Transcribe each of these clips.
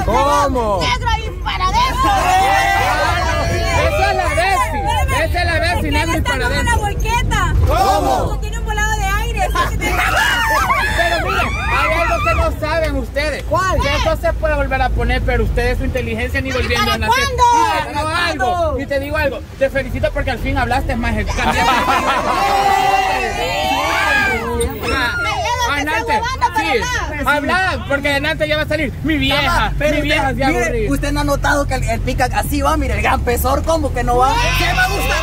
¿Cómo? Negro y para adentro. Eso es la Bessie. Esa es la Bessie, negro y para adentro. Una volqueta. ¿Cómo? Tiene un volado de aire. Pero miren, hay algo que no saben ustedes. ¿Cuál? Que eso se puede volver a poner, pero ustedes su inteligencia ni volviendo a nacer. Y te digo algo, te felicito porque al fin hablaste más. Anante, sí, habla, porque Anante ya va a salir. Mi vieja, se aburrió. Mire, usted no ha notado que el pica así va, mire, el gran pesor, como que no va. ¿Qué me gusta?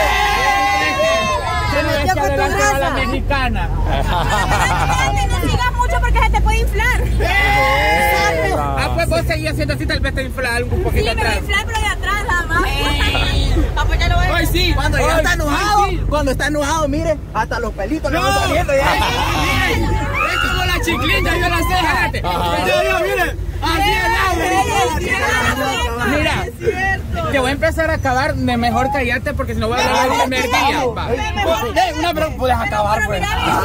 Se me ve que adelante va la mexicana. No sigas mucho porque se te puede inflar. Ah, pues vos seguís haciendo así, tal vez te infla un poquito Sí, me atrás. voy a inflar, pero de atrás nada más. Pues ya lo voy a... Hoy sí. Cuando ya está enojado, cuando está enojado, mire, hasta los pelitos le van saliendo ya. Es como la chiclita, yo la sé, fíjate. Mire, así es. Mira, te voy a empezar a acabar, de mejor callarte porque si no voy a acabar el primer día. Una pregunta, puedes acabar, pues.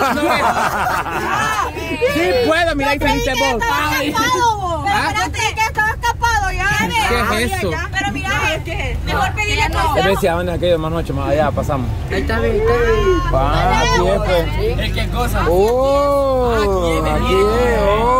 Sí puedo, mira, y saliste vos. Espérate, que estaba escapado ya. ¿Qué es eso? Pero mira, mejor pedirle consejo. Decía, van aquellos más noche, más allá, pasamos. Ahí está bien, Aquí es, pues. ¿Qué cosa? Oh, aquí es,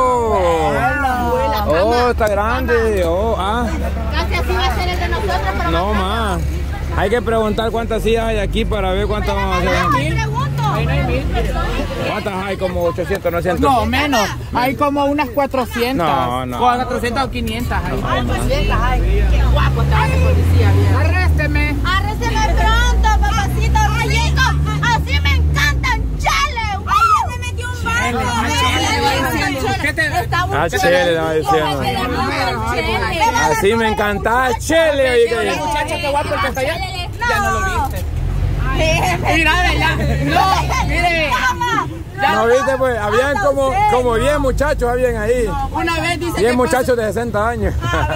oh, está grande, Casi así va a ser el de nosotros, pero no más. Hay que preguntar cuántas sillas hay aquí para ver cuántas vamos a hacer. ¿Cuántas hay? Como 800, 900. No, menos. Hay como unas 400. No. 400 o 500 hay. 400 hay. Qué guapo estaba ese policía, bien. Arrésteme. Arrésteme pronto, papacito rico. Así me encantan, chale. Ayer me metió un barco. ¿Qué te... Chele, estaba diciendo. Así me encantaba, Chele. Oye, El muchacho que guapo el que está allá. Ya no lo viste. Mira, ya. No, mire. ¿No viste? Pues habían como 10 muchachos habían ahí. Una vez dice 10 muchachos de 60 años.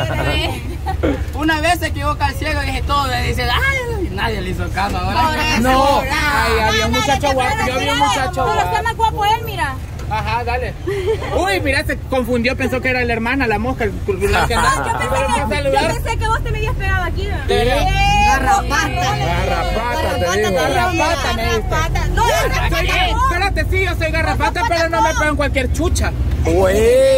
Una vez se equivoca el ciego y dije todo. Le dice, ay, nadie le hizo caso ahora. No, ay, había un muchacho guapo. Yo vi un muchacho Pero está guapo. más guapo él, mira. Ajá, dale. Uy, mira, se confundió, pensó que era la hermana, la mosca, el que andaba. Yo pensé que vos te me habías pegado aquí. Garrapata. Garrapata, te digo. Garrapata, me dice. No, Espérate, sí, yo soy garrapata, pero no me pego en cualquier chucha. ¡Uy!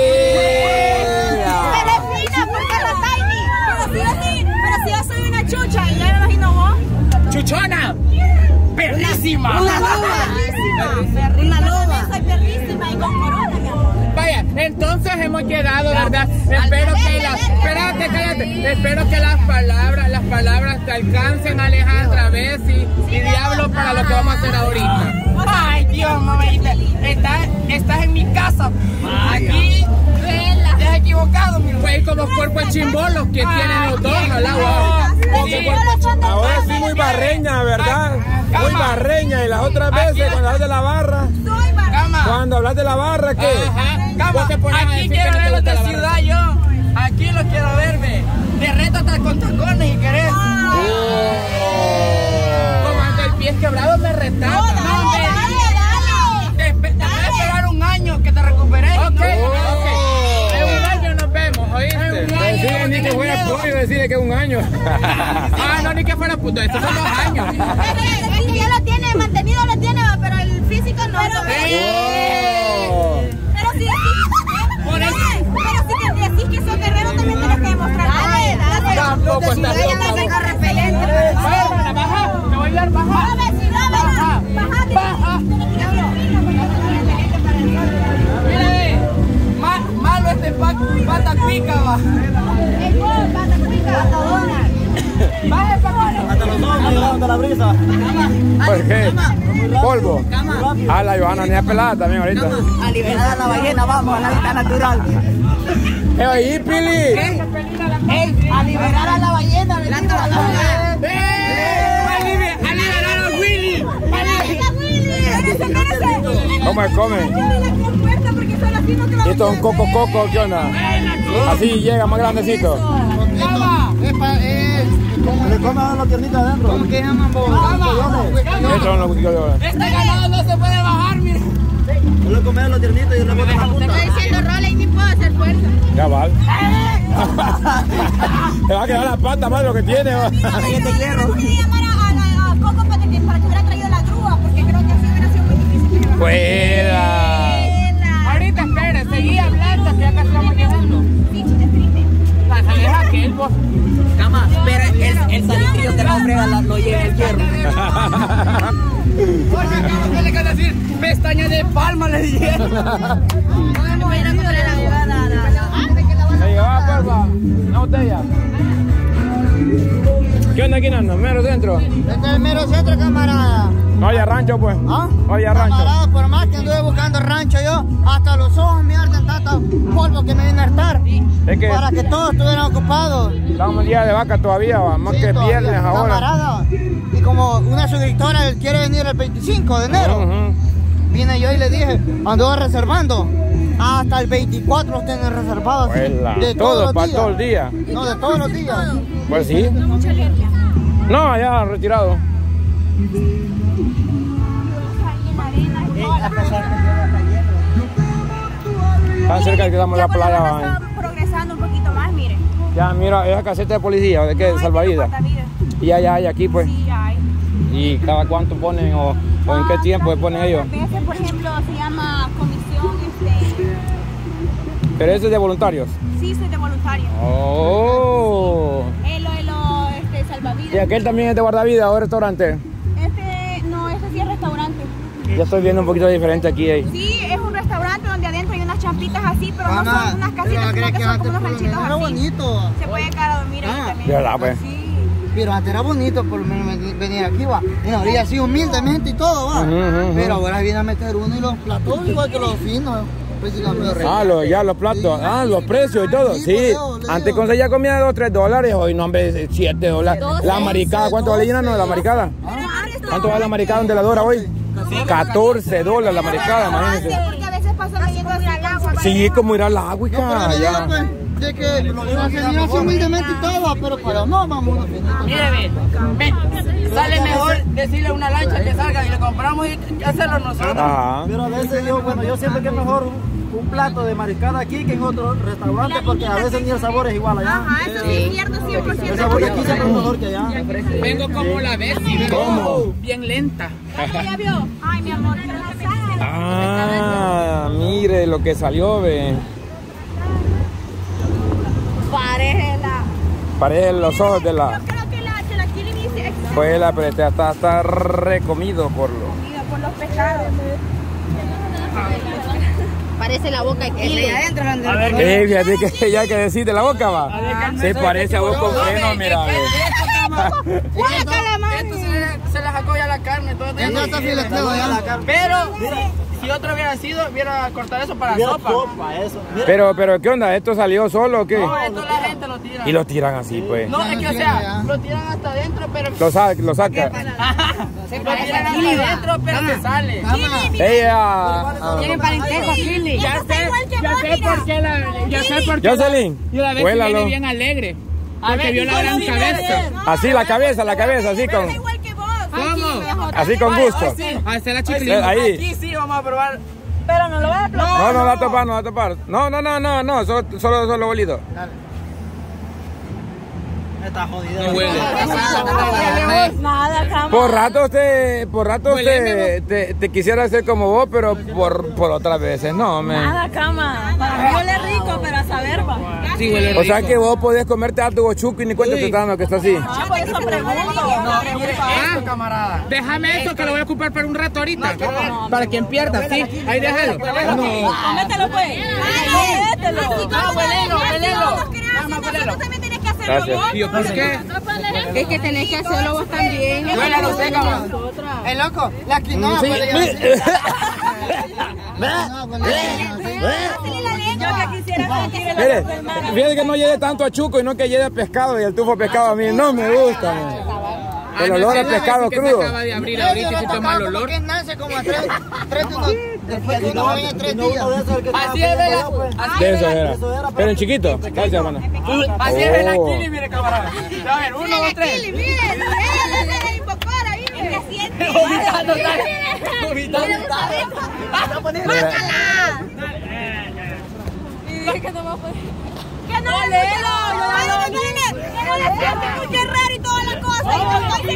fina porque es la tiny. Pero si yo soy una chucha, y ya me imagino vos. ¡Chuchona! ¡Perrísima! Una loba. Soy perrísima y con corona, mi amor. Vaya, entonces hemos llegado, ¿verdad? Espero que espérate, cállate. Espero que las palabras te alcancen, Alejandra, Bessie y Diablo, para lo que vamos a hacer ahorita. Ay, Dios, mamita. Estás en mi casa. Aquí. Te has equivocado, mi güey, como cuerpo de chimbolos que tienen los dos al agua. Ahora sí muy barreña, ¿verdad? Muy barreña. Y las otras veces cuando hablas de la barra. Cuando hablas de la barra, ¿qué? Aquí quiero verlo de ciudad yo. Aquí lo quiero verme. Te reto hasta con tacones y querés. Como ando el pie quebrado me retata. Te voy a esperar un año que te recuperes. Ok. En un año nos vemos, ¿oíste? Decide ni que fuera puto y decide que es un año. No, ni que fuera puto. Estos son 2 años. Ya lo tiene, mantenido lo tiene, pero el físico no. Pero si te decís que sos guerrero, también tienes que demostrar. Tampoco está baja. Te voy a dar baja. Baja. Mire, malo este pata pica, va. Baja el paquito. Hasta los dos me llevaron de la brisa. ¿Por qué? Polvo. La Johanna ni es pelada también ahorita. A liberar a la ballena, vamos, a la vida natural. Ahí, Pili! A liberar a la ballena, venimos a la ballena. ¡A liberar a Willy! ¿Cómo se come? Esto es un coco, ¿qué onda? Así llega más grandecito. Le comen la tiernita adentro. ¿Cómo que llaman vos? Estos son los cutillones. Este ganado no se puede bajar, mire. Solo comer los tiernitos y luego la punta. Estoy diciendo rola y ni puedo hacer fuerza. Ya vale. Te va a quedar la pata más de lo que tiene. Yo quería llamar a Coco para que hubiera traído la grúa, porque creo que así hubiera sido muy difícil. ¡Fuera! Ahorita espera, seguí hablando, que ya casi vamos llegando. Sí, chiste triste. La salida aquel, vos. Cama, pero el salitrillo que no frega lo lleva el fierro. ¿Qué le quieres decir? Pestaña de palma le dijeron. Podemos ir a comprar la jugada. ¿Se llevaba palma? Una botella. ¿Qué onda aquí, Nando? ¿Mero centro? Este es el mero centro, camarada. No hay rancho, pues. ¿Ah? No hay rancho. Camarada, por más que anduve buscando rancho yo, hasta los ojos me arden tanto polvo que me viene a hartar. Es que Para que todos estuvieran ocupados. estamos en día de vaca todavía, va. Más Sí, que todavía, viernes ahora. Camarada. Y como una suscriptora él quiere venir el 25 de enero, vine yo y le dije, anduve reservando. Hasta el 24 los tienen reservados. así, de Todo, todos para los todo el días. día. No, de todos los días. Pues sí. No, ya retirado. Tan cerca de que estamos en la playa. Está progresando un poquito más, mire. Ya, mira, esa caseta de policía, ¿de qué? ¿De salvavidas? Y ya hay aquí, pues. Sí, ya hay. ¿Y cada cuánto ponen o en qué tiempo se ponen ellos? A veces, por ejemplo, se llama comisión, Pero ese es de voluntarios. sí, soy de voluntario. Oh. Salvavidas. ¿Y aquel también es de guardavidas o restaurante? No, este sí es restaurante. Ya estoy viendo un poquito diferente aquí. Sí, es un restaurante donde adentro hay unas champitas así, pero no son unas casitas, sino que son como unos ranchitos Era así. bonito. Se puede quedar a dormir ahí también. De verdad, pues. Sí. Pero antes era bonito por lo menos venir aquí, va. En la orilla así humildemente y todo, va. Pero ahora viene a meter uno y los platos igual que los finos. Ya los platos, los precios y todo. Sí, antes cuando ya comía $2-3, hoy no, hombre, $7. La maricada, ¿cuánto vale llena? No, la maricada. ¿Cuánto vale la maricada donde la dora hoy? $14 la maricada, imagínense. Porque a veces pasan leyendo así al agua. Sí, como ir al agua, ya. De que nos venía así humildemente y todo, pero para no, vamos. Mire, ve, sale mejor decirle a una lancha que salga y le compramos y hacerlo nosotros. Ajá. Pero a veces yo siento que es mejor un plato de maricada aquí que en otro restaurante porque a veces ni el sabor es igual allá. Ajá, eso sí es cierto, 100%. El sabor aquí siempre es mejor que allá. Vengo como la ves, ¿Cómo? bien lenta. ¿Ya vio? Ay, mi amor, quiero que me Ah, mire lo que salió, ve. Parece los ojos de la... Yo creo que la chile dice Pues la pero está recomido por los pescados. Parece la boca que le adentro. Fíjate que ya que decir de la boca, va. Se parece a vos con freno, mira. Esto se le sacó ya la carne, todo Ya está fileteado ya la carne. pero si otro hubiera sido, hubiera cortado eso para sopa. Pero, ¿qué onda? ¿Esto salió solo o qué? No, esto la gente lo tira. Y lo tiran así, pues. No, es que o sea, lo tiran hasta adentro, pero... Lo saca. Lo tiran hasta adentro, pero se sale. Ella... Tiene parentesco, Kili. Ya sé por qué Jocelyn, y la vez huélalo. viene bien alegre. Porque vio la gran cabeza. Así la cabeza, así con... Igual que vos. ¿Cómo? Así con gusto. Hacer la chiquilina. Ahí. Aquí sí, vamos a probar. Pero no lo voy a aplaudir. No, no va a topar. No, solo bolito. Está jodido. No huele. Nada, cama. Por rato te quisiera hacer como vos, pero por otras veces no, me. Nada, cama. Para mí huele rico, pero a saber va. Sí, huele rico. O sea que vos podés comerte harto gochuco y ni cuenta te estás dando que está así. Ah, por eso pregunto. Esto, camarada. Déjame esto que lo voy a ocupar por un rato ahorita. Para quien pierda, sí. Ahí déjalo. No. Mételo pues. Mételo. Huélelo. Tú también tenés que hacerlo Gracias. vos. ¿Y yo por qué? Es que tenés que hacerlo vos también. Huélalo, sécama. El loco, la quinoa Sí. puede llegar. Yo que quisiera sentir el Mire, olor del mar. fíjate que no lleve tanto a chuco y no que lleve a pescado y el tufo de pescado a mí no me gusta. Man. El olor a pescado crudo. Se acaba de abrir ahorita y se toma el olor. Porque nace como a tres después de uno ven en 3 días. Así es, vela. De eso era. Pero en chiquito. Gracias, hermana. Así es, vela, Kili, mire, camarada. A ver, 1, 2, 3. Miren, la invocora, miren. que siente. Que no va a poder. Que no le siente muy guerrero y toda la cosa. Y no estoy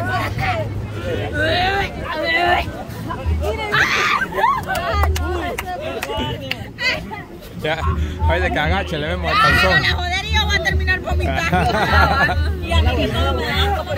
Ya, ay, de que agache, le vemos el calzón. La jodería va a terminar vomitando. Y a mí que todo me da asco.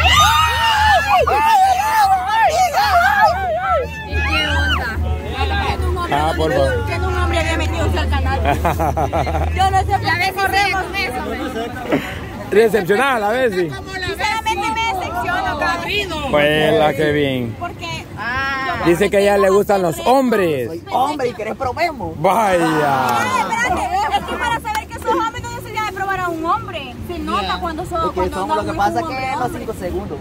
¿Y qué onda? Ah, por favor. Que un hombre había metido al canal. Yo no sé por qué corremos eso. Decepcionada a ver si. Sinceramente me decepciono, cabrón. Pues la que bien. Porque Dice que a ella le gustan los hombres. Soy hombre y querés probemos. Vaya. espérate, es que para saber que sos hombre no necesidad de probar a un hombre. Se nota cuando sos Es que somos lo que pasa es que los 5 segundos.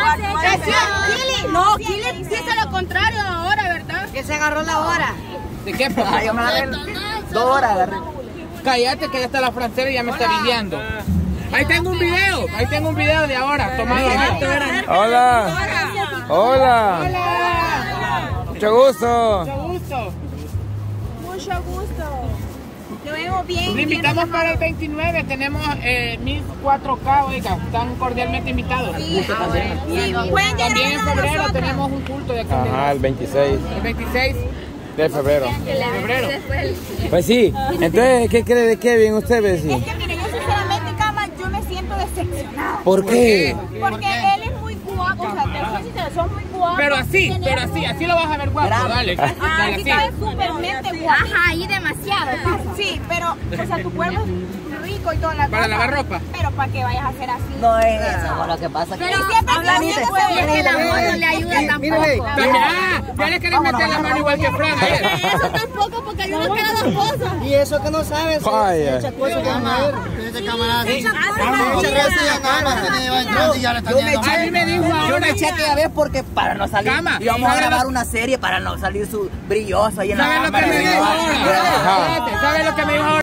No, Kili dice lo contrario ahora, ¿verdad? Que se agarró la hora. ¿De qué? Ay, yo me agarré 2 horas, agarré. Cállate que ya está la francesa y ya me está vigiando. Ahí tengo un video de ahora, tomado ahora. Hola. Hola. Mucho gusto. Mucho gusto. Mucho gusto. Lo vemos bien. Le invitamos para el 29, tenemos Miss 4K, oiga, están cordialmente invitados. Sí, pueden llegar También en a febrero nosotros. tenemos un culto de acá. Ajá, el 26 El 26 de febrero. de febrero. Pues sí. Entonces, ¿qué cree de Kevin usted, Bessie? Es que mire, yo sinceramente, Cama, yo me siento decepcionada. ¿Por qué? Porque él es muy guapo, o sea, te soy sincera, son muy guapos. Pero así lo vas a ver guapo, dale. Ah, Dale, sí, así. sabes supermente guapo. Ajá, y demasiado. Sí, pero, o sea, tu cuerpo es rico y toda la cosa. Para lavar ropa. Pero para que vayas a hacer así. No es eso, lo que pasa es que... Pero siempre Es que el amor no le ayuda tampoco. También, ya le querés meter la mano igual que Fran. Eso tampoco, porque hay uno que da dos cosas. Y eso que no sabes, Vaya. ese chacoso que van a ver. Ese camarada. Muchas gracias, A mí me dijo Yo ahora. me eché aquella vez porque para no salir, Cama, íbamos a ¿sabe grabar lo- una serie para no salir su brilloso ahí en la ¿Sabes lo que cámara. me dijo ahora? Ajá. ¿Sabes lo que me dijo ahora?